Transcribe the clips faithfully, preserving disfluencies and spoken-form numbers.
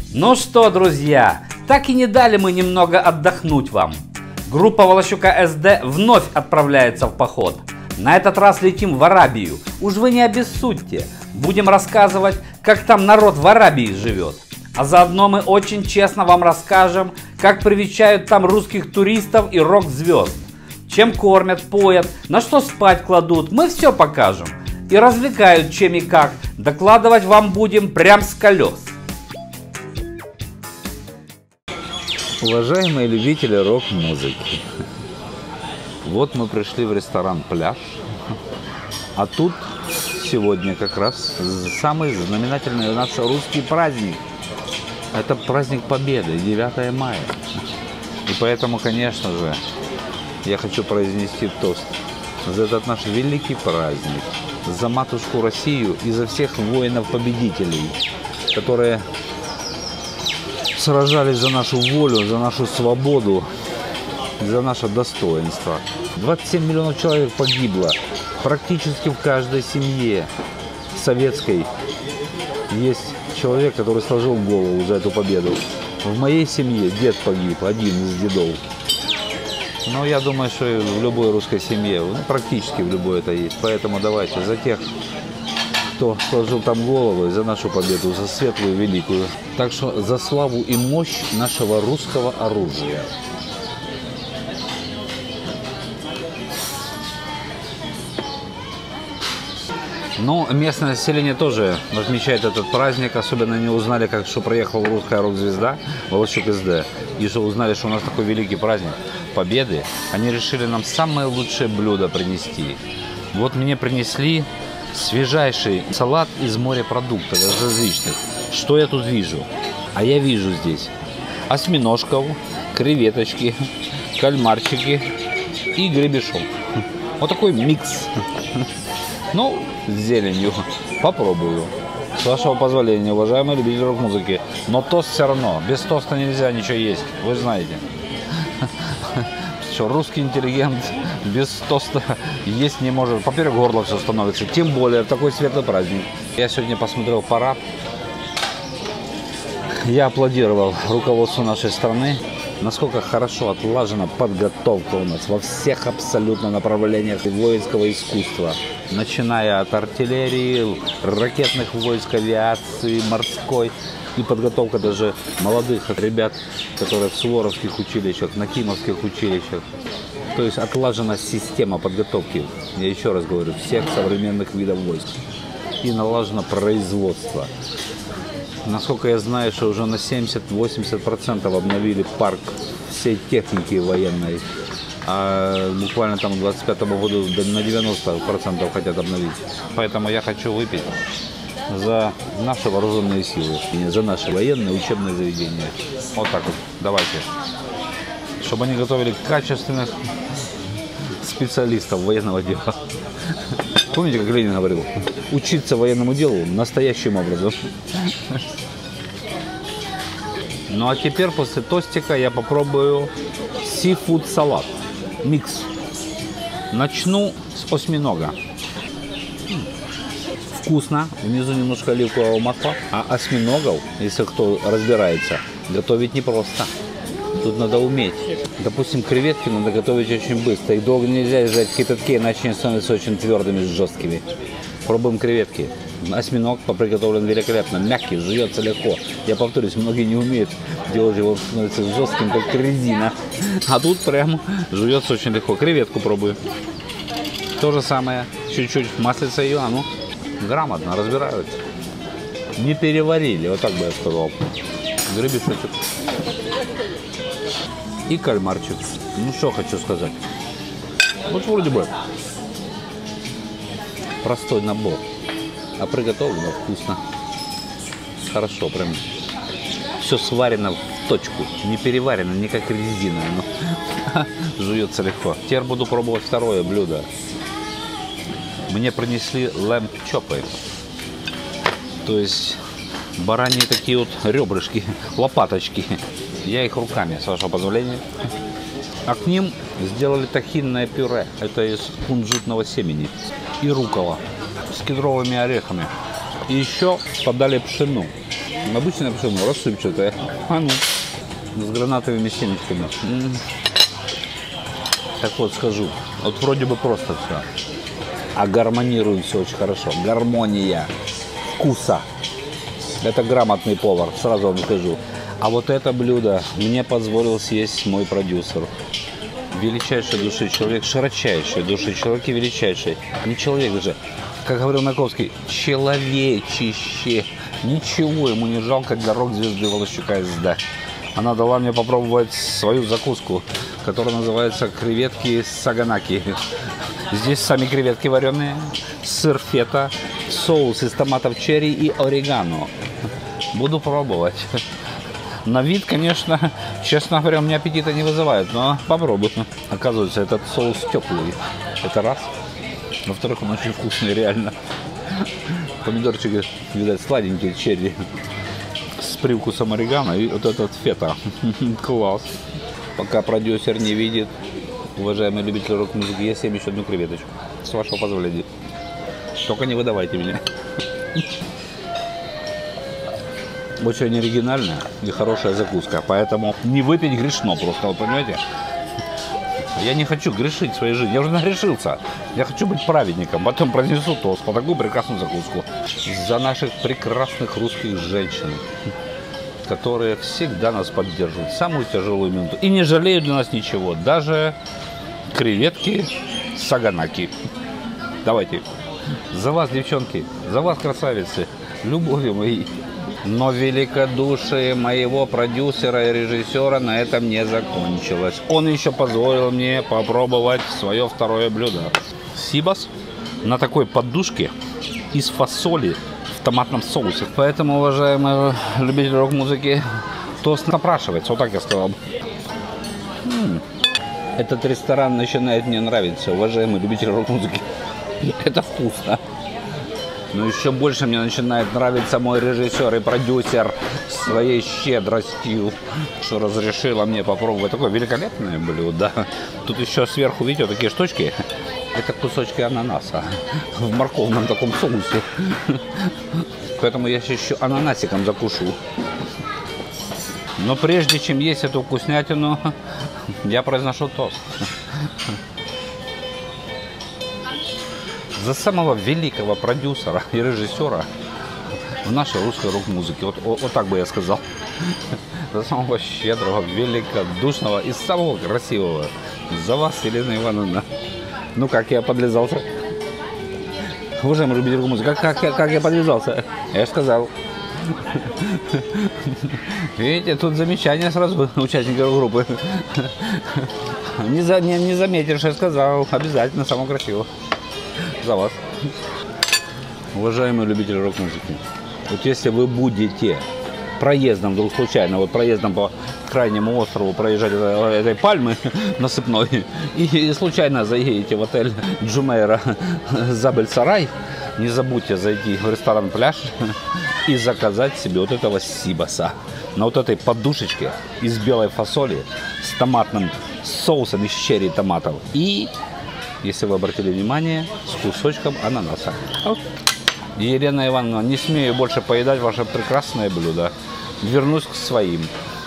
Ну что, друзья, так и не дали мы немного отдохнуть вам. Группа Волощука эс дэ вновь отправляется в поход. На этот раз летим в Арабию. Уж вы не обессудьте. Будем рассказывать, как там народ в Арабии живет. А заодно мы очень честно вам расскажем, как привечают там русских туристов и рок-звезд. Чем кормят, поят, на что спать кладут, мы все покажем. И развлекают чем и как. Докладывать вам будем прям с колес. Уважаемые любители рок-музыки, вот мы пришли в ресторан «Пляж», а тут сегодня как раз самый знаменательный наш русский праздник. Это праздник Победы, девятое мая. И поэтому, конечно же, я хочу произнести тост за этот наш великий праздник, за матушку Россию и за всех воинов-победителей, которые сражались за нашу волю, за нашу свободу, за наше достоинство. двадцать семь миллионов человек погибло. Практически в каждой семье советской есть человек, который сложил голову за эту победу. В моей семье дед погиб, один из дедов. Но я думаю, что и в любой русской семье, ну, практически в любой это есть. Поэтому давайте за тех, кто сложил там голову, и за нашу победу, за светлую, великую. Так что за славу и мощь нашего русского оружия. Ну, местное население тоже отмечает этот праздник. Особенно они узнали, как что проехала русская рок-звезда Волощук эс дэ. И что узнали, что у нас такой великий праздник Победы. Они решили нам самое лучшее блюдо принести. Вот мне принесли свежайший салат из морепродуктов различных. Что я тут вижу? А я вижу здесь осьминожков, креветочки, кальмарчики и гребешок. Вот такой микс. Ну, с зеленью. Попробую. С вашего позволения, уважаемые любители рок-музыки. Но тост все равно. Без тоста нельзя ничего есть. Вы знаете. Что, русский интеллигент без тоста есть не может. Поперек горла все становится. Тем более в такой светлый праздник. Я сегодня посмотрел парад. Я аплодировал руководству нашей страны. Насколько хорошо отлажена подготовка у нас во всех абсолютно направлениях воинского искусства. Начиная от артиллерии, ракетных войск, авиации, морской. И подготовка даже молодых ребят, которые в суворовских училищах, на кимовских училищах. То есть отлажена система подготовки, я еще раз говорю, всех современных видов войск. И налажено производство. Насколько я знаю, что уже на семьдесят-восемьдесят процентов обновили парк всей техники военной. А буквально там к двадцать пятому году на девяносто процентов хотят обновить. Поэтому я хочу выпить за наши вооруженные силы, за наши военные учебные заведения. Вот так вот. Давайте. Чтобы они готовили качественных специалистов военного дела. Помните, как Ленин говорил? Учиться военному делу настоящим образом. Ну а теперь после тостика я попробую сифуд салат. Микс. Начну с осьминога. Вкусно. Внизу немножко оливкового масла. А осьминогов, если кто разбирается, готовить непросто. Тут надо уметь. Допустим, креветки надо готовить очень быстро. Их долго нельзя держать в кипятке, иначе они становятся очень твердыми, жесткими. Пробуем креветки. Осьминог приготовлен великолепно, мягкий, жуется легко. Я повторюсь, многие не умеют делать его, становится жестким, как резина. А тут прям жуется очень легко. Креветку пробую. То же самое. Чуть-чуть маслица ее, а ну, грамотно разбирают. Не переварили, вот так бы я сказал. Гребешочек. И кальмарчик. Ну, что хочу сказать. Вот вроде бы простой набор. А приготовлено вкусно. Хорошо, прям все сварено в точку. Не переварено, не как резина. Но жуется легко. Теперь буду пробовать второе блюдо. Мне принесли лэмп-чопы. То есть бараньи такие вот ребрышки, лопаточки. Я их руками, с вашего позволения. А к ним сделали тахинное пюре. Это из кунжутного семени. И руккола с кедровыми орехами. И еще подали пшену. Обычно почему рассыпчатое. А ну, с гранатовыми семечками. М-м. Так вот скажу, вот вроде бы просто все, а гармонирует все очень хорошо. Гармония вкуса. Это грамотный повар, сразу вам скажу. А вот это блюдо мне позволил съесть мой продюсер. Величайшей души человек, широчайшей души человек и величайший. Не человек даже, как говорил Маковский, человечище. Ничего ему не жалко для рок-звезды Волощука СД. Она дала мне попробовать свою закуску, которая называется креветки саганаки. Здесь сами креветки вареные, сыр фета, соус из томатов черри и орегано. Буду пробовать. На вид, конечно, честно говоря, у меня аппетита не вызывает, но попробую. Оказывается, этот соус теплый. Это раз. Во-вторых, он очень вкусный, реально. Помидорчики, видать, сладенькие, черри. С привкусом орегано и вот этот фета. Класс. Пока продюсер не видит, уважаемые любители рок-музыки, я съем еще одну креветочку. С вашего позволения. Только не выдавайте меня. Очень оригинальная и хорошая закуска. Поэтому не выпить грешно просто, вы понимаете? Я не хочу грешить в своей жизни. Я уже нагрешился. Я хочу быть праведником. Потом произнесу тост по такую прекрасную закуску. За наших прекрасных русских женщин, которые всегда нас поддерживают в самую тяжелую минуту. И не жалеют для нас ничего. Даже креветки саганаки. Давайте. За вас, девчонки. За вас, красавицы. Любовью моей. Но великодушие моего продюсера и режиссера на этом не закончилось. Он еще позволил мне попробовать свое второе блюдо. Сибас на такой подушке из фасоли в томатном соусе. Поэтому, уважаемые любители рок-музыки, тост напрашивается. Вот так я сказал. М-м. Этот ресторан начинает мне нравиться, уважаемые любители рок-музыки. Это вкусно. Но еще больше мне начинает нравиться мой режиссер и продюсер своей щедростью, что разрешила мне попробовать такое великолепное блюдо. Тут еще сверху, видите, вот такие штучки. Это кусочки ананаса в морковном таком соусе. Поэтому я еще ананасиком закушу. Но прежде чем есть эту вкуснятину, я произношу тост. За самого великого продюсера и режиссера в нашей русской рок-музыке. Вот, вот, вот так бы я сказал. За самого щедрого, великодушного и самого красивого. За вас, Елена Ивановна. Ну как я подлизался? Уважаемые любители рок-музыки, как, как, я, как я подлизался? Я же сказал. Видите, тут замечание сразу участников группы. Не, за, не, не заметишь, я сказал. Обязательно самого красивого. За вас. Уважаемые любители рок-музыки, вот если вы будете проездом вдруг случайно, вот проездом по крайнему острову проезжать этой, этой пальмы насыпной и случайно заедете в отель Джумейра Забель-Сарай, не забудьте зайти в ресторан «Пляж» и заказать себе вот этого сибаса на вот этой подушечке из белой фасоли с томатным соусом из черри и томатов и, если вы обратили внимание, с кусочком ананаса. Елена Ивановна, не смею больше поедать ваше прекрасное блюдо. Вернусь к своим.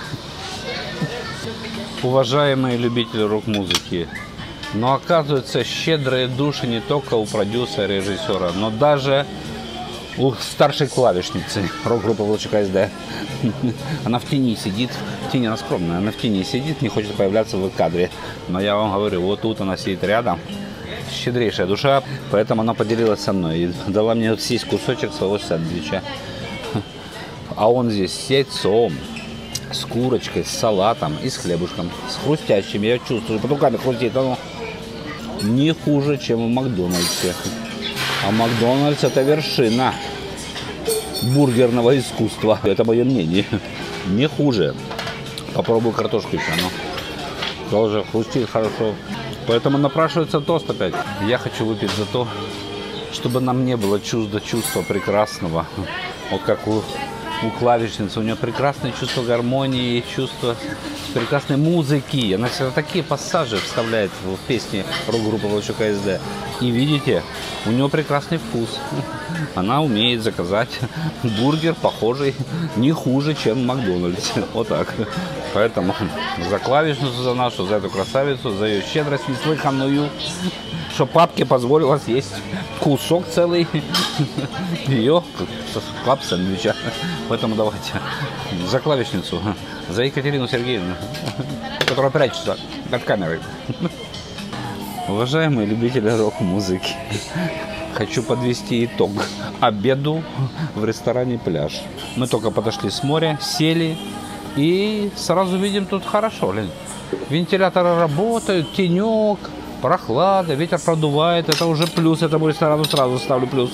Уважаемые любители рок-музыки, но оказывается, щедрые души не только у продюсера и режиссера, но даже у старшей клавишницы рок-группы Волощука СД. Она в тени сидит, в тени она скромная, она в тени сидит, не хочет появляться в кадре. Но я вам говорю, вот тут она сидит рядом, щедрейшая душа, поэтому она поделилась со мной и дала мне съесть кусочек своего сэндвича. А он здесь с яйцом, с курочкой, с салатом и с хлебушком, с хрустящим. Я чувствую, под руками хрустит, оно не хуже, чем в Макдональдсе. А Макдональдс — это вершина бургерного искусства. Это мое мнение. Не хуже. Попробую картошку еще, но тоже хрустит хорошо. Поэтому напрашивается тост опять. Я хочу выпить за то, чтобы нам не было чувства чувства прекрасного. Вот как у у клавишницы. У нее прекрасное чувство гармонии, чувство прекрасной музыки. Она всегда такие пассажи вставляет в песни рок-группы Волощук АСД. И видите, у нее прекрасный вкус. Она умеет заказать бургер, похожий, не хуже, чем в Макдональдсе. Вот так. Поэтому за клавишницу, за нашу, за эту красавицу, за ее щедрость неслыханную, что папке позволила съесть кусок целый ее клаб-сэндвича. Поэтому давайте за клавишницу, за Екатерину Сергеевну, которая прячется от камеры. Уважаемые любители рок-музыки, хочу подвести итог обеду в ресторане «Пляж». Мы только подошли с моря, сели и сразу видим, тут хорошо. Вентиляторы работают, тенек, прохлада, ветер продувает. Это уже плюс этому ресторану, сразу ставлю плюс.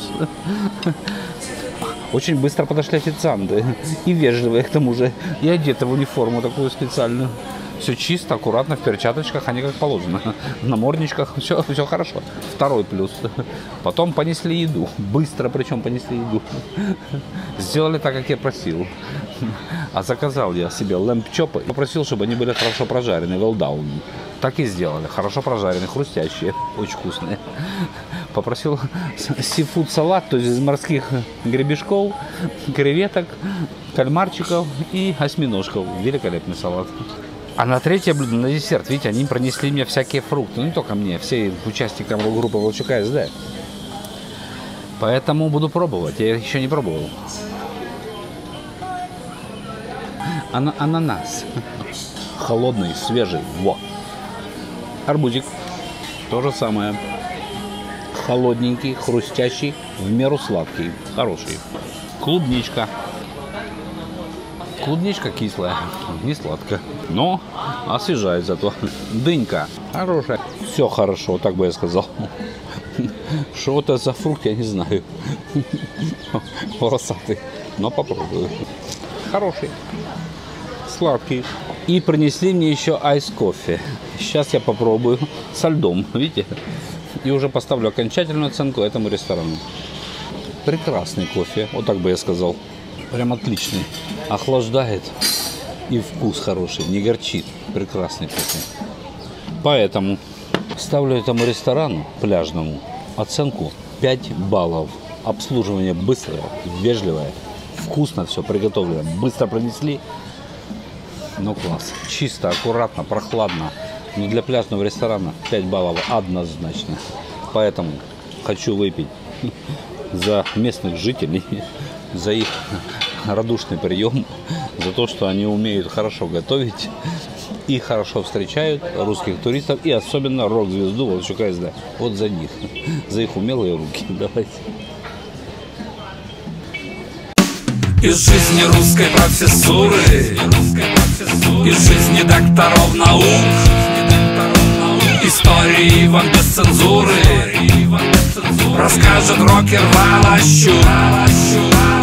Очень быстро подошли официанты. И вежливые к тому же. И одеты в униформу такую специальную. Все чисто, аккуратно, в перчаточках, они как положено. В намордничках, все, все хорошо. Второй плюс. Потом понесли еду. Быстро причем понесли еду. Сделали так, как я просил. А заказал я себе лэмп-чопы. Попросил, чтобы они были хорошо прожарены, well done. Так и сделали. Хорошо прожаренные, хрустящие, очень вкусные. Попросил сифуд-салат, то есть из морских гребешков, креветок, кальмарчиков и осьминожков. Великолепный салат. А на третье блюдо, на десерт, видите, они пронесли мне всякие фрукты. Ну, не только мне, все участникам группы Волощук АСД. Поэтому буду пробовать. Я еще не пробовал. Ана ананас. Холодный, свежий. Во. Арбузик. То же самое. Холодненький, хрустящий, в меру сладкий. Хороший. Клубничка. Клубничка кислая, не сладкая, но освежает зато. Дынька хорошая. Все хорошо, так бы я сказал. Что это за фрукт, я не знаю. Волосатый, но попробую. Хороший, сладкий. И принесли мне еще айс-кофе. Сейчас я попробую со льдом, видите? И уже поставлю окончательную оценку этому ресторану. Прекрасный кофе, вот так бы я сказал. Прям отличный. Охлаждает. И вкус хороший. Не горчит. Прекрасный кофе. Поэтому ставлю этому ресторану пляжному оценку пять баллов. Обслуживание быстрое, вежливое. Вкусно все приготовлено. Быстро принесли. Ну класс. Чисто, аккуратно, прохладно. Но для пляжного ресторана пять баллов однозначно. Поэтому хочу выпить за местных жителей, за их радушный прием, за то, что они умеют хорошо готовить и хорошо встречают русских туристов, и особенно рок-звезду Волощук АСД. Вот за них, за их умелые руки. Давайте. Из жизни русской профессуры, из жизни докторов наук, истории вам без цензуры расскажет рокер Волощук.